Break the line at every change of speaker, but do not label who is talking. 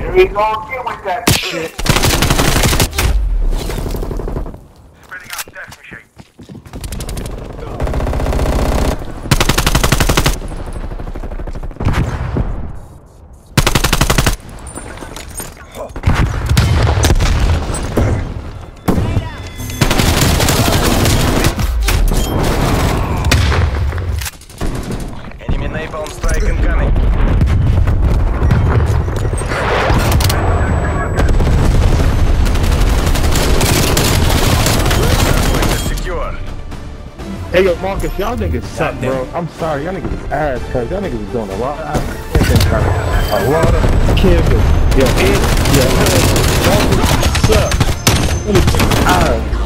You ain't gonna get with that shit. Spreading out death machine.
Enemy napalm strike incoming.
Hey yo, Marcus, y'all niggas suck, bro. I'm sorry, y'all niggas is ass, cuz y'all niggas is doing a lot of kills. Yo, Marcus suck. Y'all niggas is ass.